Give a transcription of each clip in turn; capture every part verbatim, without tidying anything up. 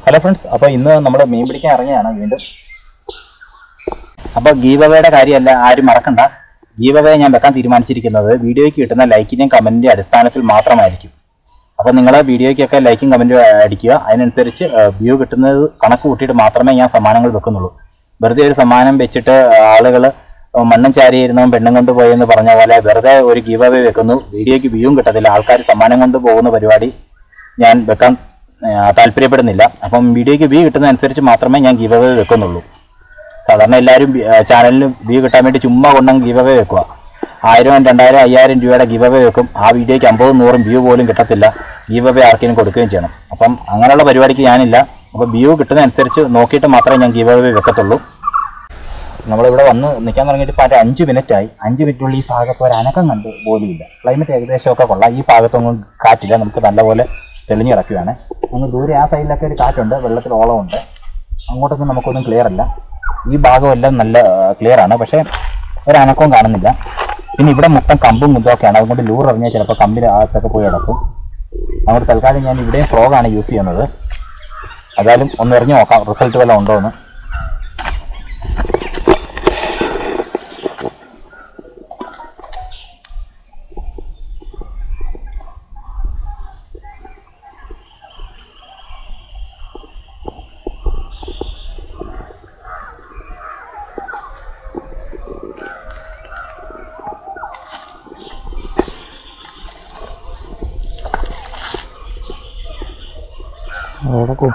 Hello friends, അപ്പോൾ ഇന്ന് നമ്മൾ മീൻ പിടിക്കാൻ ഇറങ്ങിയാണ് വീണ്ടും. അപ്പോൾ ഗീവ് അവേയുടെ കാര്യമല്ല, ആരും മറക്കണ്ട. ഗീവ് അവേ ഞാൻ വെക്കാൻ തീരുമാനിച്ചിരിക്കുന്നത് വീഡിയോയ്ക്ക് കിട്ടുന്ന ലൈക്കിൻ്റെയും കമൻറ്റിൻ്റെയും അടിസ്ഥാനത്തിൽ മാത്രമായിരിക്കും. അപ്പോൾ നിങ്ങൾ വീഡിയോയ്ക്കൊക്കെ ലൈക്കും കമൻറ്റും അടിക്കുക. അതിനനുസരിച്ച് വ്യൂ കിട്ടുന്നത് കണക്ക് കൂട്ടിയിട്ട് മാത്രമേ ഞാൻ സമ്മാനങ്ങൾ വെക്കുന്നുള്ളൂ. വെറുതെ ഒരു സമ്മാനം വെച്ചിട്ട് ആളുകൾ മണ്ണും ചാരിയിരുന്നതും പെണ്ണും കൊണ്ട് പോയെന്ന് പറഞ്ഞ പോലെ വെറുതെ ഒരു ഗീവ് അവേ വെക്കുന്നു, വീഡിയോയ്ക്ക് വ്യൂവും കിട്ടത്തില്ല, ആൾക്കാർ സമ്മാനം കൊണ്ട് പോകുന്ന പരിപാടി ഞാൻ വെക്കാൻ താല്പര്യപ്പെടുന്നില്ല. അപ്പം വീഡിയോയ്ക്ക് വ്യൂ കിട്ടുന്നതനുസരിച്ച് മാത്രമേ ഞാൻ ഗീവ് അവേ വെക്കുന്നുള്ളൂ. സാധാരണ എല്ലാവരും ചാനലിന് വ്യൂ കിട്ടാൻ വേണ്ടി ചുമ്മാ കൊണ്ടങ്ങ് ഗീവ് അവേ വെക്കുക. ആയിരം രണ്ടായിരം അയ്യായിരം രൂപയുടെ ഗീവ് അവേ വെക്കും. ആ വീഡിയോയ്ക്ക് അമ്പതും നൂറും വ്യൂ പോലും കിട്ടത്തില്ല. ഗീവ് അവേ ആർക്കെങ്കിലും കൊടുക്കുകയും ചെയ്യണം. അപ്പം അങ്ങനെയുള്ള പരിപാടിക്ക് ഞാനില്ല. അപ്പോൾ വ്യൂ കിട്ടുന്നതനുസരിച്ച് നോക്കിയിട്ട് മാത്രമേ ഞാൻ ഗീവ് അവേ വെക്കത്തുള്ളൂ. നമ്മളിവിടെ വന്ന് നിൽക്കാൻ തുടങ്ങിയിട്ട് ഇപ്പോൾ ഒരു അഞ്ച് മിനിറ്റായി. അഞ്ച് മിനിറ്റുള്ളിൽ ഈ ഭാഗത്ത് ഒരു അനക്കം കണ്ട് പോലുമില്ല. ക്ലൈമറ്റ് ഏകദേശമൊക്കെ കൊള്ളാം. ഈ ഭാഗത്തൊന്നും കാറ്റില്ല, നമുക്ക് നല്ലപോലെ തെളിഞ്ഞ് കിടക്കുകയാണ്. അങ്ങ് ദൂരെ ആ സൈഡിലൊക്കെ ഒരു കാറ്റുണ്ട്, വെള്ളത്തിൽ ഓളമുണ്ട്. അങ്ങോട്ടൊന്നും നമുക്കൊന്നും ക്ലിയർ അല്ല. ഈ ഭാഗമെല്ലാം നല്ല ക്ലിയർ ആണ്, പക്ഷേ ഒരനക്കവും കാണുന്നില്ല. പിന്നെ ഇവിടെ മൊത്തം കമ്പും മുതൊക്കെയാണ്, അതുകൊണ്ട് ലൂർ ഇറങ്ങിയാൽ ചിലപ്പോൾ കമ്പിൽ അകത്തൊക്കെ പോയി കിടക്കും. അതുകൊണ്ട് തൽക്കാലം ഞാൻ ഇവിടെയും ഫ്രോഗാണ് യൂസ് ചെയ്യുന്നത്. അതായാലും ഒന്ന് എറിഞ്ഞ് നോക്കാം റിസൾട്ട് വല്ലതും ഉണ്ടോ എന്ന്. നടക്കൂ.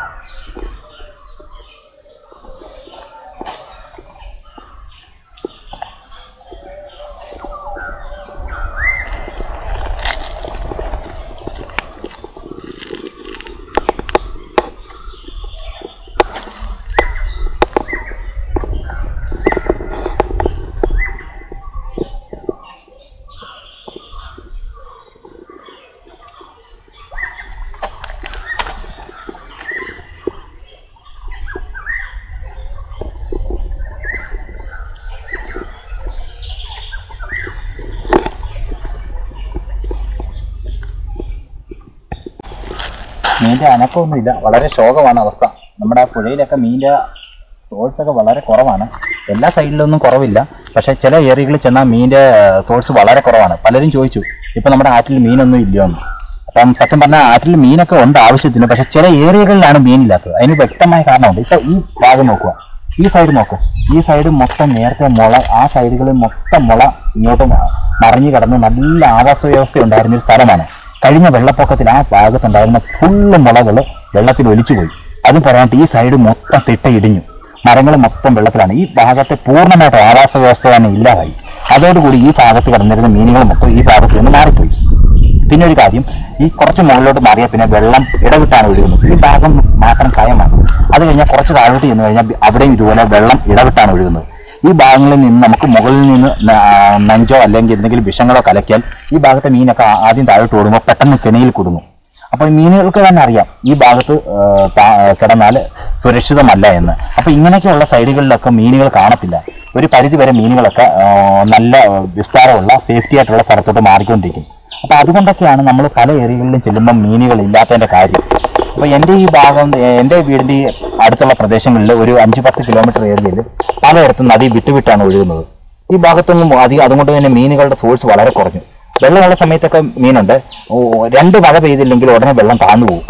മീൻ്റെ അനക്കമൊന്നുമില്ല, വളരെ ശോകമാണ് അവസ്ഥ. നമ്മുടെ ആ പുഴയിലൊക്കെ മീൻ്റെ സോഴ്സൊക്കെ വളരെ കുറവാണ്. എല്ലാ സൈഡിലൊന്നും കുറവില്ല, പക്ഷേ ചില ഏരിയകളിൽ ചെന്നാൽ മീൻ്റെ സോഴ്സ് വളരെ കുറവാണ്. പലരും ചോദിച്ചു ഇപ്പം നമ്മുടെ ആറ്റിൽ മീനൊന്നും ഇല്ലയോന്ന്. അപ്പം സത്യം പറഞ്ഞാൽ ആറ്റിൽ മീനൊക്കെ ഉണ്ട് ആവശ്യത്തിന്, പക്ഷേ ചില ഏരിയകളിലാണ് മീനില്ലാത്തത്. അതിന് വ്യക്തമായ കാരണമുണ്ട്. ഇപ്പോൾ ഈ ഭാഗം നോക്കുക, ഈ സൈഡ് നോക്കുക. ഈ സൈഡ് മൊത്തം നേരത്തെ മുള, ആ സൈഡുകളിൽ മൊത്തം മുള ഇങ്ങോട്ട് മറിഞ്ഞു കിടന്ന് നല്ല ആവാസ വ്യവസ്ഥ ഉണ്ടായിരുന്നൊരു സ്ഥലമാണ്. കഴിഞ്ഞ വെള്ളപ്പൊക്കത്തിൽ ആ ഭാഗത്തുണ്ടായിരുന്ന ഫുള്ള് മുളകൾ വെള്ളത്തിൽ ഒലിച്ചുപോയി. അതും പറയാനായിട്ട് ഈ സൈഡ് മൊത്തം തിട്ട ഇടിഞ്ഞു, മരങ്ങൾ മൊത്തം വെള്ളത്തിലാണ്. ഈ ഭാഗത്തെ പൂർണ്ണമായിട്ട് ആവാസ വ്യവസ്ഥ തന്നെ ഇല്ലാതായി. അതോടുകൂടി ഈ ഭാഗത്ത് കിടന്നിരുന്ന മീനുകൾ മൊത്തം ഈ ഭാഗത്ത് നിന്ന് മാറിപ്പോയി. പിന്നെ ഒരു കാര്യം, ഈ കുറച്ച് മുകളിലോട്ട് മാറിയാൽ പിന്നെ വെള്ളം ഇടവിട്ടാണ് ഒഴുകുന്നത്. ഈ ഭാഗം മാത്രം കയമാണ്. അത് കഴിഞ്ഞാൽ കുറച്ച് താഴോട്ട് ചെന്ന് കഴിഞ്ഞാൽ അവിടെയും ഇതുപോലെ വെള്ളം ഇടവിട്ടാണ് ഒഴുകുന്നത്. ഈ ഭാഗങ്ങളിൽ നിന്ന് നമുക്ക് മുകളിൽ നിന്ന് നഞ്ചോ അല്ലെങ്കിൽ എന്തെങ്കിലും വിഷങ്ങളോ കലക്കിയാൽ ഈ ഭാഗത്തെ മീനൊക്കെ ആദ്യം താഴോട്ട് ഓടുമ്പോൾ പെട്ടെന്ന് കെണിയിൽ കുടുങ്ങും. അപ്പോൾ മീനുകൾക്ക് തന്നെ അറിയാം ഈ ഭാഗത്ത് കിടന്നാൽ സുരക്ഷിതമല്ല എന്ന്. അപ്പോൾ ഇങ്ങനെയൊക്കെയുള്ള സൈഡുകളിലൊക്കെ മീനുകൾ കാണത്തില്ല. ഒരു പരിധി വരെ മീനുകളൊക്കെ നല്ല വിസ്താരമുള്ള സേഫ്റ്റി ആയിട്ടുള്ള സ്ഥലത്തോട്ട് മാറിക്കൊണ്ടിരിക്കും. അപ്പോൾ അതുകൊണ്ടൊക്കെയാണ് നമ്മൾ പല ഏരിയകളിലും ചെല്ലുമ്പോൾ മീനുകൾ ഇല്ലാത്തതിൻ്റെ കാര്യം. അപ്പോൾ എൻ്റെ ഈ ഭാഗം, എൻ്റെ വീടിൻ്റെ ഈ അടുത്തുള്ള പ്രദേശങ്ങളിൽ ഒരു അഞ്ച് പത്ത് കിലോമീറ്റർ ഏരിയയിൽ പലയിടത്തും നദി വിട്ടുവിട്ടാണ് ഒഴുകുന്നത്. ഈ ഭാഗത്തൊന്നും അധികം, അതുകൊണ്ട് തന്നെ മീനുകളുടെ സോഴ്സ് വളരെ കുറഞ്ഞു. വെള്ളമുള്ള സമയത്തൊക്കെ മീനുണ്ട്. രണ്ട് മഴ പെയ്തില്ലെങ്കിൽ ഉടനെ വെള്ളം താന്നു പോകും.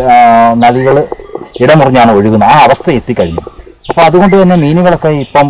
നദികൾ ഇടമുറിഞ്ഞാണ് ഒഴുകുന്നത്. ആ അവസ്ഥ എത്തിക്കഴിഞ്ഞു. അപ്പോൾ അതുകൊണ്ട് തന്നെ മീനുകളൊക്കെ ഇപ്പം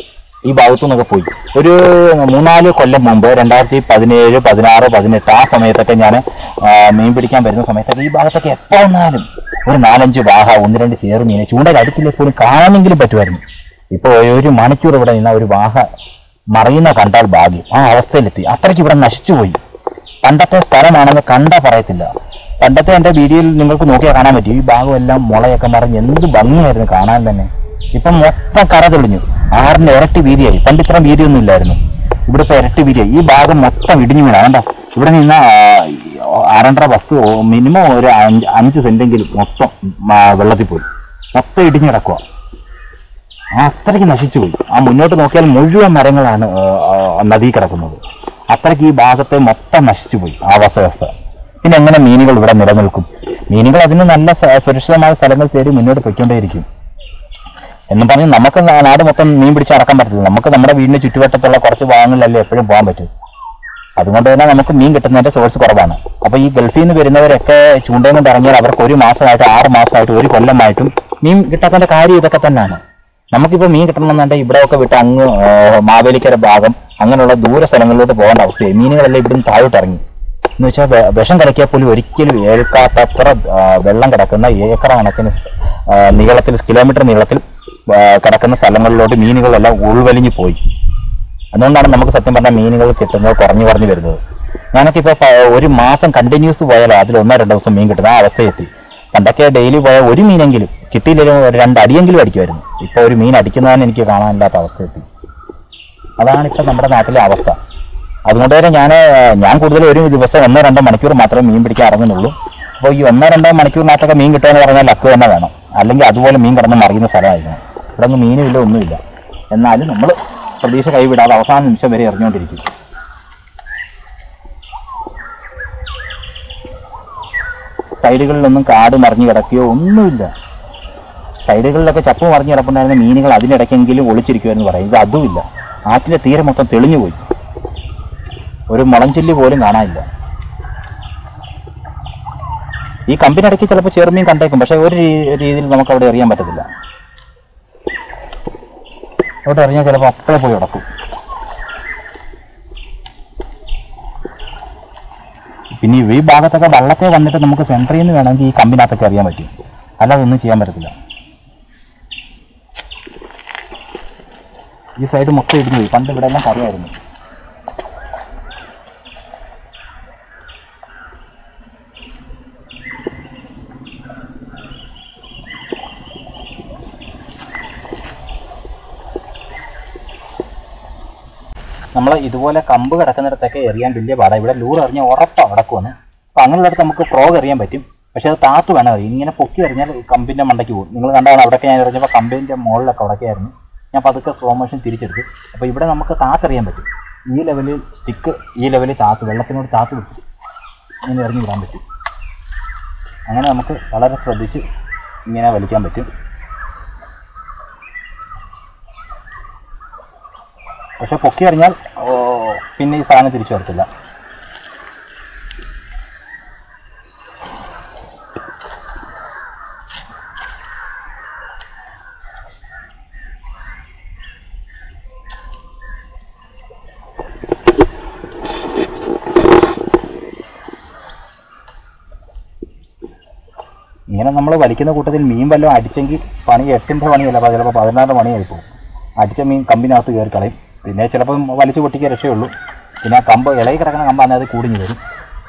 ഈ ഭാഗത്തു നിന്നൊക്കെ പോയി. ഒരു മൂന്നാല് കൊല്ലം മുമ്പ് രണ്ടായിരത്തി പതിനേഴ് പതിനാറ് പതിനെട്ട് ആ സമയത്തൊക്കെ ഞാൻ മീൻ പിടിക്കാൻ വരുന്ന സമയത്തൊക്കെ ഈ ഭാഗത്തൊക്കെ എപ്പോൾ വന്നാലും ഒരു നാലഞ്ച് വാഹ, ഒന്ന് രണ്ട് ചേറ് മീനെ ചൂണ്ടയിൽ അടിച്ചില്ലെങ്കിൽ പോലും കാണാനെങ്കിലും പറ്റുമായിരുന്നു. ഇപ്പോൾ ഒരു മണിക്കൂർ ഇവിടെ നിന്ന ഒരു വാഹ മറിയുന്ന കണ്ടാൽ ഭാഗ്യം. ആ അവസ്ഥയിലെത്തി. അത്രയ്ക്ക് ഇവിടെ നശിച്ചുപോയി. പണ്ടത്തെ സ്ഥലമാണെന്ന് കണ്ടാൽ പറയത്തില്ല. പണ്ടത്തെ എൻ്റെ വീഡിയോയിൽ നിങ്ങൾക്ക് നോക്കിയാൽ കാണാൻ പറ്റും. ഈ ഭാഗമെല്ലാം മുളയൊക്കെ മറിഞ്ഞ് എന്ത് ഭംഗിയായിരുന്നു കാണാൻ തന്നെ. ഇപ്പം മൊത്തം കര തെളിഞ്ഞു. ആറിൻ്റെ ഇരട്ടി വീതിയായി. പണ്ട് ഇത്രയും വീതിയൊന്നും ഇല്ലായിരുന്നു. ഇവിടെ ഇപ്പോൾ ഇരട്ടി വീതിയായി. ഈ ഭാഗം മൊത്തം ഇടിഞ്ഞു വീണ. കണ്ട ഇവിടെ നിന്ന അരണ്ടര വസ്തു മിനിമം ഒരു അഞ്ച് അഞ്ച് സെൻറ്റെങ്കിലും മൊത്തം വെള്ളത്തിൽ പോയി. മൊത്തം ഇടിഞ്ഞു കിടക്കുക. ആ അത്രയ്ക്ക് നശിച്ചു പോയി. ആ മുന്നോട്ട് നോക്കിയാൽ മുഴുവൻ മരങ്ങളാണ് നദി കിടക്കുന്നത്. അത്രയ്ക്ക് ഈ ഭാഗത്തെ മൊത്തം നശിച്ചു പോയി ആവാസ വ്യവസ്ഥ. പിന്നെ എങ്ങനെ മീനുകൾ ഇവിടെ നിലനിൽക്കും? മീനുകൾ അതിന് നല്ല സുരക്ഷിതമായ സ്ഥലങ്ങൾ തേടി മുന്നോട്ട് പൊയ്ക്കൊണ്ടേയിരിക്കും. എന്നും പറഞ്ഞ് നമുക്ക് നാട് മൊത്തം മീൻ പിടിച്ച് അടക്കാൻ പറ്റില്ല. നമുക്ക് നമ്മുടെ വീടിന് ചുറ്റുവട്ടത്തുള്ള കുറച്ച് ഭാഗങ്ങളിലല്ലേ എപ്പോഴും പോകാൻ പറ്റും. അതുകൊണ്ട് തന്നെ നമുക്ക് മീൻ കിട്ടുന്നതിന്റെ സോഴ്സ് കുറവാണ്. അപ്പോൾ ഈ ഗൾഫിൽ നിന്ന് വരുന്നവരൊക്കെ ചൂണ്ടയും കൊണ്ട് ഇറങ്ങിയാൽ അവർക്ക് ഒരു മാസമായിട്ട് ആറ് മാസമായിട്ട് ഒരു കൊല്ലമായിട്ടും മീൻ കിട്ടാത്തതിന്റെ കാര്യം ഇതൊക്കെ തന്നെയാണ്. നമുക്കിപ്പോൾ മീൻ കിട്ടണമെന്നുണ്ടെങ്കിൽ ഇവിടെയൊക്കെ വിട്ട് അങ്ങ് മാവേലിക്കര ഭാഗം അങ്ങനെയുള്ള ദൂര സ്ഥലങ്ങളിലോട്ട് പോകേണ്ട അവസ്ഥയായി. മീനുകളെല്ലാം ഇവിടുന്ന് താഴോട്ട് ഇറങ്ങി എന്ന് വെച്ചാൽ വിഷം കലക്കിയാൽ പോലും ഒരിക്കലും ഏൽക്കാത്തത്ര വെള്ളം കിടക്കുന്ന ഏക്കർ കണക്കിന് നീളത്തിൽ കിലോമീറ്റർ നീളത്തിൽ കിടക്കുന്ന സ്ഥലങ്ങളിലോട്ട് മീനുകളെല്ലാം ഉൾവലിഞ്ഞു പോയി. അതുകൊണ്ടാണ് നമുക്ക് സത്യം പറഞ്ഞാൽ മീനുകൾ കിട്ടുന്നത് കുറഞ്ഞു കുറഞ്ഞു വരുന്നത്. ഞാനൊക്കെ ഇപ്പോൾ ഒരു മാസം കണ്ടിന്യൂസ് പോയാലോ അതിൽ ഒന്നോ രണ്ടോ ദിവസം മീൻ കിട്ടുന്ന ആ അവസ്ഥയെത്തി. പണ്ടൊക്കെ ഡെയിലി പോയാൽ ഒരു മീനെങ്കിലും കിട്ടിയില്ലെങ്കിലും ഒരു രണ്ട് അടിയെങ്കിലും അടിക്കുമായിരുന്നു. ഇപ്പോൾ ഒരു മീൻ അടിക്കുന്നതിന് എനിക്ക് കാണാനില്ലാത്ത അവസ്ഥയെത്തി. അതാണ് ഇപ്പം നമ്മുടെ നാട്ടിലെ അവസ്ഥ. അതുകൊണ്ട് തന്നെ ഞാൻ ഞാൻ കൂടുതൽ ഒരു ദിവസം ഒന്നോ രണ്ടോ മണിക്കൂർ മാത്രമേ മീൻ പിടിക്കാൻ ഇറങ്ങുന്നുള്ളൂ. അപ്പോൾ ഈ ഒന്നോ രണ്ടോ മണിക്കൂറിനകത്തൊക്കെ മീൻ കിട്ടുക എന്ന് പറഞ്ഞാൽ ലക്ക് തന്നെ വേണം. അല്ലെങ്കിൽ അതുപോലെ മീൻ കിടന്ന് മറിയുന്ന സ്ഥലമായിരിക്കണം. ഇവിടെ ഒന്നും മീനുമില്ല, ഒന്നുമില്ല. എന്നാലും നമ്മൾ പ്രതീക്ഷ കൈവിടാതെ അവസാന നിമിഷം വരെ എറിഞ്ഞുകൊണ്ടിരിക്കും. സൈഡുകളിലൊന്നും കാട് മറിഞ്ഞു കിടക്കുകയോ ഒന്നുമില്ല. സൈഡുകളിലൊക്കെ ചപ്പ് മറിഞ്ഞു കിടപ്പുണ്ടായിരുന്ന മീനുകൾ അതിനിടയ്ക്കെങ്കിലും ഒളിച്ചിരിക്കുമെന്ന് പറയും. ഇത് അതുമില്ല. ആറ്റിലെ തീരെ മൊത്തം തെളിഞ്ഞു പോയി. ഒരു മുളഞ്ചില്ലി പോലും കാണാനില്ല. ഈ കമ്പിനിടയ്ക്ക് ചിലപ്പോൾ ചെറുമീൻ കണ്ടേക്കും, പക്ഷെ ഒരു രീതിയിൽ നമുക്ക് അവിടെ എറിയാൻ പറ്റത്തില്ല. അവിടെ എറിഞ്ഞാൽ ചിലപ്പോൾ അപ്പോഴേ പോയി ഉടക്കും. പിന്നെ ഈ ഭാഗത്തൊക്കെ വള്ളത്തെ വന്നിട്ട് നമുക്ക് സെൻറ്ററിൽ നിന്ന് വേണമെങ്കിൽ ഈ കമ്പിനകത്തൊക്കെ അറിയാൻ പറ്റും. അല്ലാതെ ഒന്നും ചെയ്യാൻ പറ്റത്തില്ല. ഈ സൈഡ് മൊത്തം ഇടിഞ്ഞു പോയി. പണ്ട് ഇവിടെ എല്ലാം കറിയായിരുന്നു. നമ്മൾ ഇതുപോലെ കമ്പ് കിടക്കുന്നിടത്തൊക്കെ എറിയാൻ വലിയ പാടാണ്. ഇവിടെ ലൂർ എറിഞ്ഞാൽ ഉറപ്പാണ് അടക്കുമെന്ന്. അപ്പോൾ അങ്ങനെയുള്ളിടത്ത് നമുക്ക് ഫ്രോഗ് എറിയാൻ പറ്റും. പക്ഷേ അത് താത്ത് വേണം എറിയാൻ. ഇങ്ങനെ പൊക്കി എറിഞ്ഞാൽ കമ്പിൻ്റെ മണ്ടയ്ക്ക് പോകും. നിങ്ങൾ കണ്ടാണ് അവിടെയൊക്കെ ഞാൻ എറിഞ്ഞപ്പോൾ കമ്പിൻ്റെ മുകളിലൊക്കെ ഉടക്കായിരുന്നു. ഞാൻ പതുക്കെ സ്ലോ മോഷൻ തിരിച്ചെടുത്തു. അപ്പോൾ ഇവിടെ നമുക്ക് താത്തെറിയാൻ പറ്റും. ഈ ലെവലിൽ സ്റ്റിക്ക്, ഈ ലെവലിൽ താത്ത്, വെള്ളത്തിനോട് താത്ത് വിട്ടു ഇങ്ങനെ എറിഞ്ഞ് വിടാൻ പറ്റും. അങ്ങനെ നമുക്ക് വളരെ ശ്രദ്ധിച്ച് ഇങ്ങനെ വലിക്കാൻ പറ്റും. പക്ഷെ പൊക്കി എറിഞ്ഞാൽ പിന്നെ ഈ സാധനം തിരിച്ചു വരത്തില്ല. ഇങ്ങനെ നമ്മൾ വലിക്കുന്ന കൂട്ടത്തിൽ മീൻ വല്ലതും അടിച്ചെങ്കിൽ പണി എട്ടിൻ്റെ പണിയല്ല, ചിലപ്പോൾ പതിനാറ് മണിയായി പോകും. അടിച്ച മീൻ കമ്പിനകത്ത് കയറി കളയും. പിന്നെ ചിലപ്പം വലിച്ചു പൊട്ടിക്കുക രക്ഷയുള്ളൂ. പിന്നെ ആ കമ്പ് ഇളകി കിടക്കുന്ന കമ്പാണ് അത് കൂടിഞ്ഞു വരും.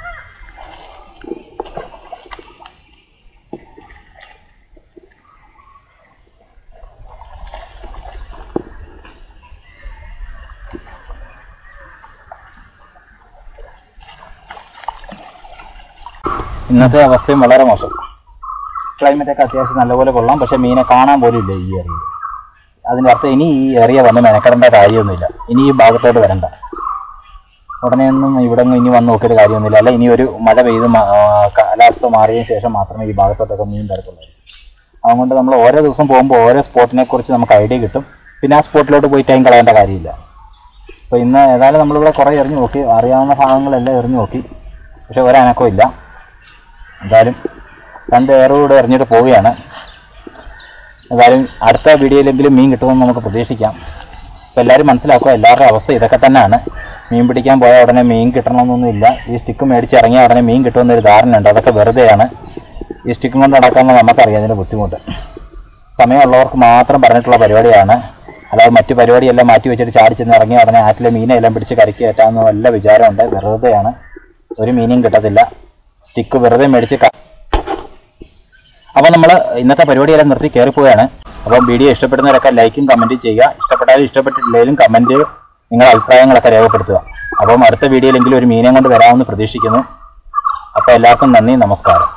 ഇന്നത്തെ അവസ്ഥയും വളരെ മോശം. ക്ലൈമറ്റൊക്കെ അത്യാവശ്യം നല്ലപോലെ കൊള്ളാം, പക്ഷെ മീനെ കാണാൻ പോലും ഇല്ല ഈ ഏരിയയിൽ. അതിൻ്റെ അർത്ഥം ഇനി ഈ ഏരിയ വന്ന് മെനക്കെടേണ്ട കാര്യമൊന്നുമില്ല. ഇനി ഈ ഭാഗത്തോട്ട് വരണ്ട. ഉടനെ ഒന്നും ഇവിടെ നിന്ന് ഇനി വന്ന് നോക്കിയിട്ട് കാര്യമൊന്നുമില്ല. അല്ല, ഇനി ഒരു മഴ പെയ്ത് കാലാവസ്ഥ മാറിയതിന് ശേഷം മാത്രമേ ഈ ഭാഗത്തോട്ടൊക്കെ മീൻ തരത്തുള്ളൂ. അതുകൊണ്ട് നമ്മൾ ഓരോ ദിവസം പോകുമ്പോൾ ഓരോ സ്പോട്ടിനെ കുറിച്ച് നമുക്ക് ഐഡിയ കിട്ടും. പിന്നെ ആ സ്പോട്ടിലോട്ട് പോയി ടൈം കളയേണ്ട കാര്യമില്ല. അപ്പോൾ ഇന്ന് ഏതായാലും നമ്മളിവിടെ കുറേ എറിഞ്ഞു നോക്കി, അറിയാവുന്ന ഭാഗങ്ങളെല്ലാം എറിഞ്ഞു നോക്കി, പക്ഷെ ഒരനക്കവും ഇല്ല. എന്തായാലും രണ്ട് ഏറുകൂടെ എറിഞ്ഞിട്ട് പോവുകയാണ്. എന്തായാലും അടുത്ത വീഡിയോയിലെങ്കിലും മീൻ കിട്ടുമെന്ന് നമുക്ക് പ്രതീക്ഷിക്കാം. അപ്പോൾ എല്ലാവരും മനസ്സിലാക്കുക, എല്ലാവരുടെയും അവസ്ഥ ഇതൊക്കെ തന്നെയാണ്. മീൻ പിടിക്കാൻ പോയാൽ ഉടനെ മീൻ കിട്ടണമെന്നൊന്നുമില്ല. ഈ സ്റ്റിക്ക് മേടിച്ച് ഇറങ്ങിയാൽ ഉടനെ മീൻ കിട്ടുമെന്നൊരു ധാരണയുണ്ട്. അതൊക്കെ വെറുതെയാണ്. ഈ സ്റ്റിക്കും കൊണ്ട് നടക്കാമെന്ന് നമുക്കറിയാം അതിൻ്റെ ബുദ്ധിമുട്ട്. സമയമുള്ളവർക്ക് മാത്രം പറഞ്ഞിട്ടുള്ള പരിപാടിയാണ്. അല്ലാതെ മറ്റു പരിപാടിയെല്ലാം മാറ്റി വെച്ചിട്ട് ചാടിച്ചെന്ന് ഇറങ്ങിയ ഉടനെ ആറ്റിലെ മീനെല്ലാം പിടിച്ച് കരയ്ക്ക് കയറ്റാമെന്ന് വല്ല വിചാരമുണ്ട്. വെറുതെയാണ്. ഒരു മീനും കിട്ടത്തില്ല. സ്റ്റിക്ക് വെറുതെ മേടിച്ച്. അപ്പോൾ നമ്മൾ ഇന്നത്തെ പരിപാടിയെല്ലാം നിർത്തി കയറിപ്പോവുകയാണ്. അപ്പം വീഡിയോ ഇഷ്ടപ്പെടുന്നവരൊക്കെ ലൈക്കും കമൻറ്റും ചെയ്യുക. ഇഷ്ടപ്പെട്ടാലും ഇഷ്ടപ്പെട്ടിട്ടില്ലെങ്കിലും കമൻറ്റ് നിങ്ങളുടെ അഭിപ്രായങ്ങളൊക്കെ രേഖപ്പെടുത്തുക. അപ്പം അടുത്ത വീഡിയോയിലെങ്കിലും ഒരു മീനെ കൊണ്ട് വരാമെന്ന് പ്രതീക്ഷിക്കുന്നു. അപ്പോൾ എല്ലാവർക്കും നന്ദി, നമസ്കാരം.